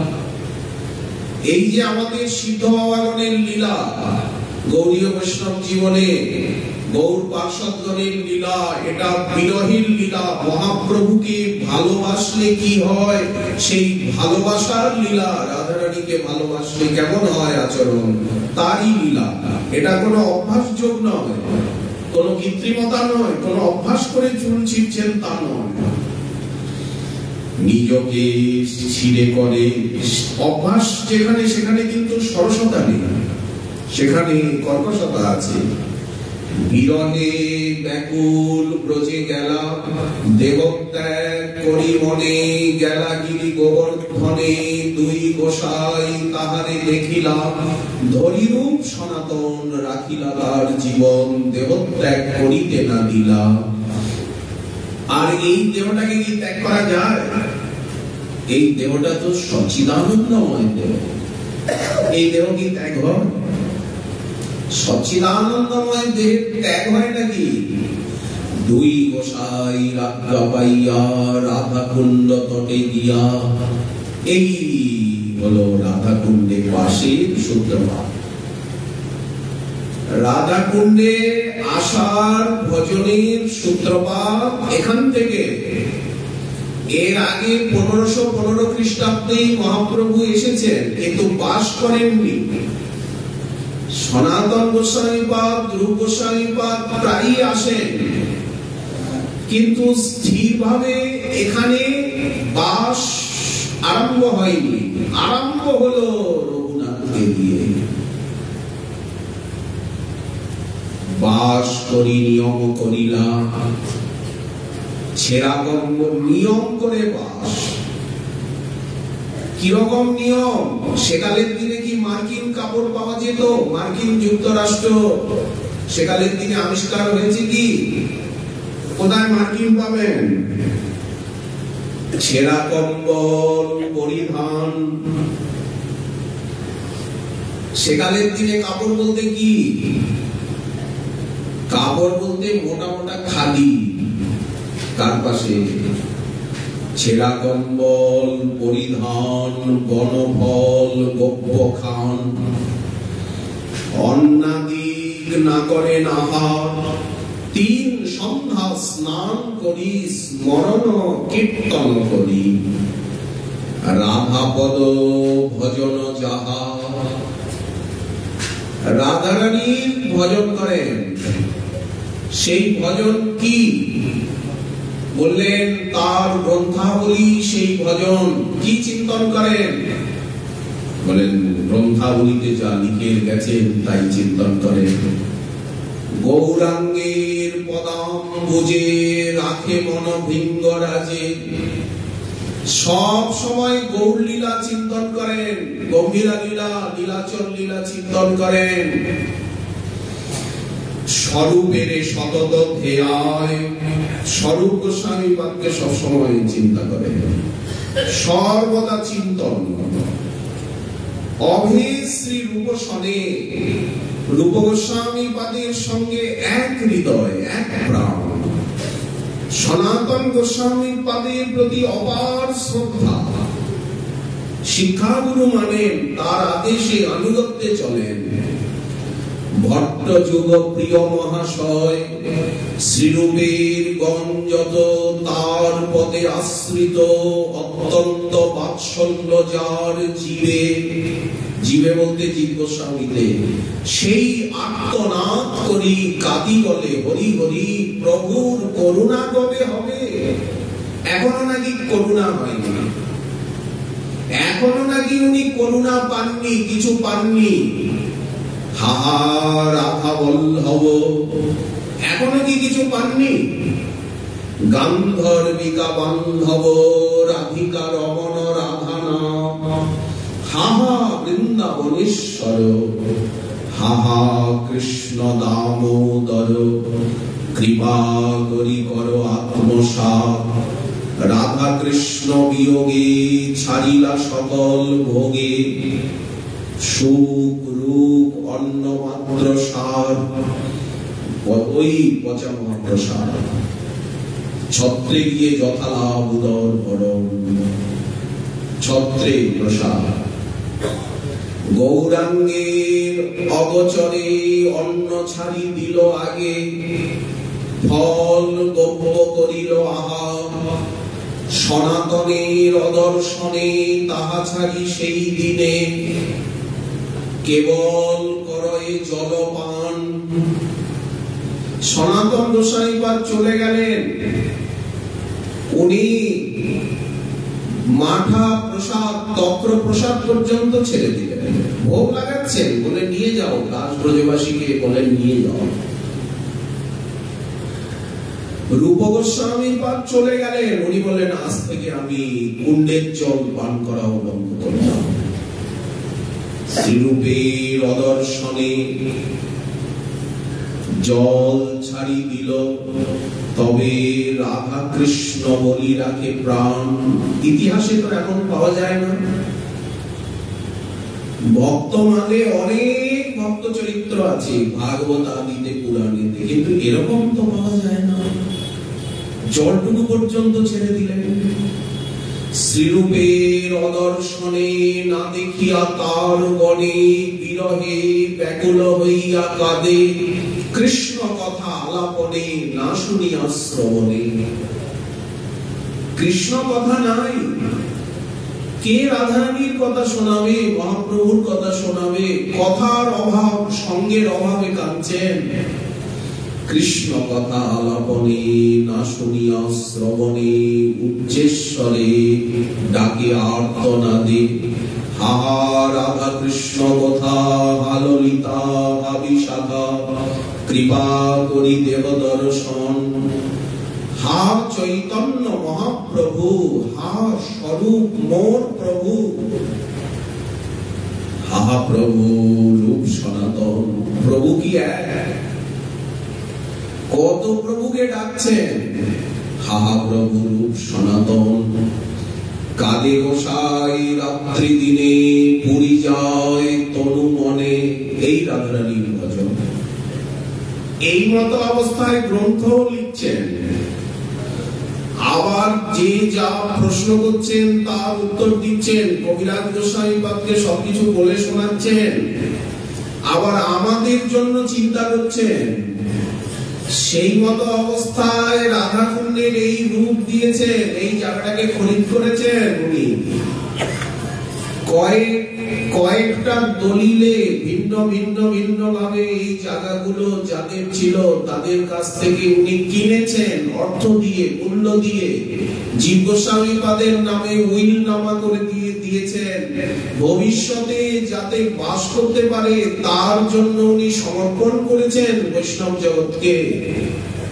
এই যে আমাদের সিদ্ধ ভগবানের লীলা, গৌরীয় বৈষ্ণব জীবনে গৌর পার্ষদগণের লীলা, এটা বিরহের লীলা। মহাপ্রভুকে ভালোবাসলে কি হয়, সেই ভালোবাসার লীলা। রাধারানীকে ভালোবাসলে কেমন হয় আচরণ, তারই লীলা। এটা কোনো অভ্যাসযোগ নয়, কোনো কৃত্রিমতা নয়, কোনো অভ্যাস করে চুল ছিঁড়ছেন তা নয়। নিজকে ছিঁড়ে করে অভ্যাস যেখানে সেখানে কিন্তু সরসতা নেই, সেখানে কর্কশতা আছে। বিরহে ব্যাকুল ব্রজে গেলা, দেবত্যাগ করি মনে গেলা গিরি গোবর্ধনে। দুই গোসাই তাহারে দেখিলা, ধরিরূপ সনাতন রাখিলা তার জীবন, দেবত্যাগ করিতে না দিলা। আর এই দেহটাকে কি ত্যাগ করা যায়? এই দেহটা তো সচ্চিদানন্দময় দেহ, এই দেহ কি ত্যাগ হয়? সচ্চিদানন্দময় দেহের ত্যাগ হয় নাকি? দুই গোসাই রাজ্ঞা পাইয়া রাধা কুণ্ড তটে গিয়া, এই হলো রাধা কুণ্ডে পাশের সূত্রপাত। রাধা কুণ্ডে আসার ভজনের সূত্রপাত এখান থেকে। এর আগে 1515 খ্রিস্টাব্দে মহাপ্রভু এসেছেন, কিন্তু বাস করেননি। সনাতন গোস্বামীপাদ, ধ্রুব গোস্বামীপাদ প্রায়ই আসেন, কিন্তু স্থিরভাবে এখানে বাস আরম্ভ হয়নি। আরম্ভ হলো রঘুনাথকে দিয়ে। বাস করি নিয়ম করিলা, ছেঁড়া গঙ্গ নিয়ম করে বাস। কিরকম নিয়ম? সেকালের দিনে কি মার্কিন কাপড় পাওয়া যেত? মার্কিন যুক্তরাষ্ট্র সেকালের দিনে আবিষ্কার হয়েছে কি? কোথায় মার্কিন পাবেন? ছেঁড়া কম্বল পরিধান। সেকালের দিনে কাপড় বলতে কি? কাপড় বলতে মোটা মোটা খাদি। তার পাশে ছেঁড়া কম্বল পরিধান, বনফল গব্য খান। অন্নাদিক না করেন আহার, 3 সন্ধ্যা স্নান করি, স্মরণ কীর্তন করি। রাধা পদ ভজন যাহা, রাধারানীর ভজন করেন। সেই ভজন কি? বললেন তার গ্রন্থাবলী। সেই ভজন কি চিন্তন করেন? বলেন গ্রন্থাবলীতে যা লিখে গেছেন তাই চিন্তন করেন। গৌরাঙ্গের পদাম্বুজে রাখে মন ভৃঙ্গরাজে, সব সময় গৌর লীলা চিন্তন করেন, গম্ভীরা লীলা, নীলাচল লীলা চিন্তন করেন। স্বরূপের সতত ধ্যেয়ায়, স্বরূপ গোস্বামী পাদকে সবসময় চিন্তা করেন, সর্বদা চিন্তন। অভেদ শ্রী রূপ সনে, রূপ গোস্বামী পাদের সঙ্গে এক হৃদয়, এক প্রাণ। সনাতন গোস্বামী পাদের প্রতি অপার শ্রদ্ধা। শিক্ষাগুরু মানেন, তার আদেশে আনুগত্যে চলেন। ভট্ট যুগ প্রিয় মহাশয় শ্রীরূপের গঞ্জত, তার পদে আশ্রিত অত্যন্ত বাৎসল্য যার জীবে, জীবে বলতে জীব গোস্বামীতে, সেই আর্তনাদ করি কাঁদি বলে হরি হরি, প্রভুর করুণা কবে হবে। এখনো নাকি করুণা হয়নি, এখনো নাকি উনি করুণা পাননি, কিছু পাননি। হাহা রাধা বল্লভ, এখনো কি কিছু পাননি? গান্ধর্বিকা বান্ধব রাধিকা রমণ রাধা নাম, হাহা বৃন্দাবনেশ্বর, হাহা কৃষ্ণ দামোদর, কৃপা করি কর আত্মসাৎ। রাধা কৃষ্ণ বিয়োগে ছাড়িলা সকল ভোগে, সুখ রূপ অন্ন মাত্র সার, ওই পচা মাত্র সার। ছত্রে গিয়ে যথালাভ উদর ভরণ, ছত্রে প্রসাদ। গৌরাঙ্গের অগচরে অন্ন ছাড়ি দিল আগে, ফল গব্য করিল আহা। সনাতনের অদর্শনে তাহা ছাড়ি সেই দিনে, কেবল করয়ে জলপান। সনাতন গোস্বামীপাদ চলে গেলেন, উনি মাঠা প্রসাদ, তক্র প্রসাদ পর্যন্ত ছেড়ে দিলেন। ভোগ লাগাচ্ছেন, বলে নিয়ে যাও, দাস ব্রজবাসীকে বলে নিয়ে যাও। রূপ গোস্বামীপাদ চলে গেলেন, উনি বললেন আজ থেকে আমি কুণ্ডের জল পান করা বন্ধ করলাম। শ্রীরূপের অদর্শনে জল ছাড়ি দিল, তবে রাধা কৃষ্ণ বলি রাখে প্রাণ। ইতিহাসে তো এখন পাওয়া যায় না। ভক্ত মানে অনেক ভক্ত চরিত্র আছে ভাগবত আদিতে, পুরাণেতে, কিন্তু এরকম তো পাওয়া যায় না। জলটুকু পর্যন্ত ছেড়ে দিলেন। শ্রীরূপের অদর্শনে না দেখিয়া তার গণে, বিরহে ব্যাকুল হইয়া কাঁদে। কৃষ্ণ কথা আলাপনে না শুনিয়া শ্রবণে। কৃষ্ণ কথা নাই, কে রাধারানীর কথা শোনাবে, মহাপ্রভুর কথা শোনাবে? কথার অভাব, সঙ্গের অভাবে কাঁদছেন। কৃষ্ণ কথা আলাপনে না শুনিয়া শ্রবণে, উচ্চেশ্বরে ডাকে আর্তনাদে। হাহা রাধা কৃষ্ণ কথা, হা ললিতা হা বিশাখা, কৃপা করি দেব দর্শন। হা চৈতন্য মহাপ্রভু, হা স্বরূপ মোর প্রভু। হাহা প্রভু রূপ সনাতন, প্রভু কি এক? কত প্রভুকে ডাকছেন। হাহা প্রভু রূপ সনাতন। কাঁদে গোসাই রাত্রি দিনে, পুরী যায় তনু মনে। এই রাধারানীর ভজন। এই মতো অবস্থায় গ্রন্থ লিখছেন, আবার যে যা প্রশ্ন করছেন তার উত্তর দিচ্ছেন। কবিরাজ গোস্বামীপাদকে সবকিছু বলে শোনাচ্ছেন, আবার আমাদের জন্য চিন্তা করছেন। সেই মতো অবস্থায় রাধাকুণ্ডের এই রূপ দিয়েছেন, এই জায়গাটাকে খরিদ করেছেন উনি। কয়েকটা দলিলে ভিন্ন ভিন্ন ভিন্ন ভাবে এই জায়গাগুলো যাদের ছিল তাদের কাছ থেকে উনি কিনেছেন, অর্থ দিয়ে, মূল্য দিয়ে। জীব গোস্বামীপাদের নামে উইল নামা করে দিয়েছেন, ভবিষ্যতে যাতে বাস করতে পারে তার জন্য উনি সমর্পণ করেছেন বৈষ্ণব জগৎকে। রাজপুত্র না, এত বড় জমিদারের ছেলে, 5 বছর বয়সে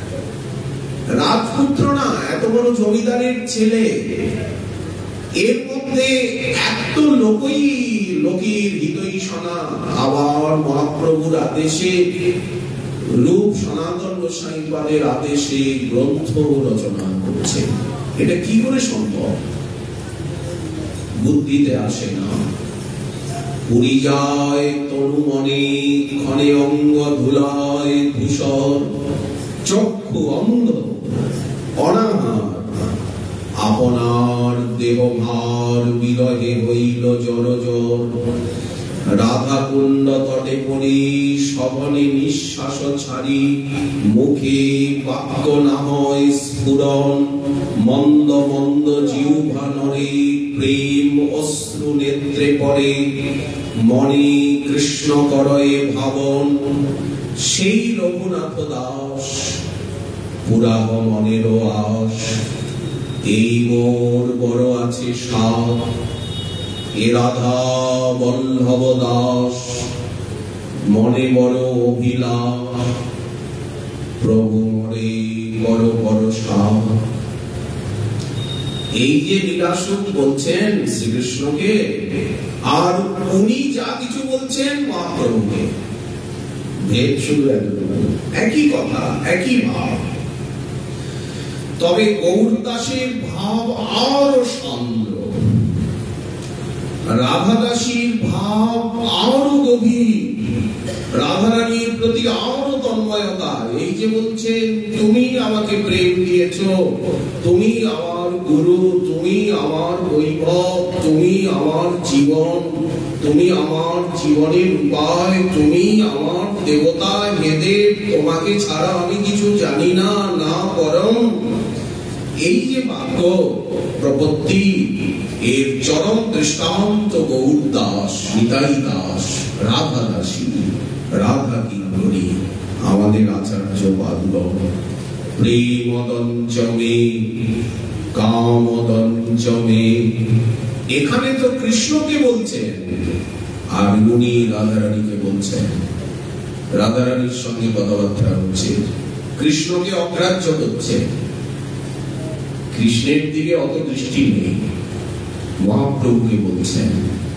এর মধ্যে এত লোকের হৃদয় শোনা, আবার মহাপ্রভুর আদেশে রূপ সনাতন গোস্বামীপাদের আদেশে গ্রন্থ রচনা করছে। এটা কি করে সম্ভব? বুদ্ধিতে আসে না। পুরি যায় তনু মনে, ক্ষণে অঙ্গ ধুলায় ধূসর, চক্ষু অন্ধ অনাহার, আপনার দেহ ভার বিরহে হইল জলজর। রাধা কুণ্ড তটে পড়ি সবনে নিঃশ্বাস ছাড়ি, মুখে বাক্য না হয় স্ফুরণ, মন্দ মন্দ জিহ্বা নড়ে, প্রেম অশ্রু নেত্রে পড়ে, মনে কৃষ্ণ করয়ে ভাবন। সেই রঘুনাথ দাস পুরাহ মনের আশ, এই মোর বড় আছে সাপ, এ রাধা বল্লভ দাস, মনে বড় অভিলাষ, প্রভু মরে বড় বড় সাপ। এই যে লীলাসুখ বলছেন শ্রীকৃষ্ণকে, আর উনি যা কিছু বলছেন মহাপ্রভুকে, ভেদ শুধু একই কথা, একই ভাব। তবে গৌরদাসের ভাব আরো সান্দ্র, রাধাদাসীর ভাব আরো গভীর, রাধারানীর প্রতি আরো তন্ময়তা। এই যে বলছেন, তুমি আমাকে প্রেম দিয়েছ, তুমি আমার গুরু, তুমি আমার বৈভব, তুমি আমার জীবন, তুমি আমার জীবনের উপায়, তুমি আমার দেবতা হেদেব, তোমাকে ছাড়া আমি কিছু জানি না, না পরম। এই যে বাক্য প্রপত্তি, এর চরম দৃষ্টান্ত গৌরদাস, নিতাই দাস, রাধা দাসী, রাধা কিঙ্করী, আমাদের আচার্য বাল্লভ। প্রেমদঞ্চমে কামদঞ্চমে, এখানে তো কৃষ্ণকে বলছেন, আর উনি রাধারানীকে বলছেন। রাধারানীর সঙ্গে কথাবার্তা হচ্ছে, কৃষ্ণকে অগ্রাহ্য করছে, কৃষ্ণের দিকে অত দৃষ্টি নেই, মহাপ্রভুকে বলছেন।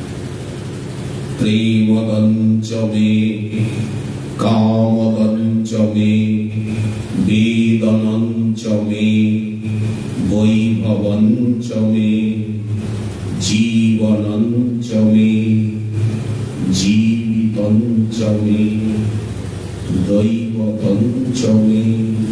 প্রেমদঞ্চমে কামদঞ্চমে বেদনঞ্চমে বৈভবঞ্চমে জীবনঞ্চমে জীবিতঞ্চমে দৈবতঞ্চমে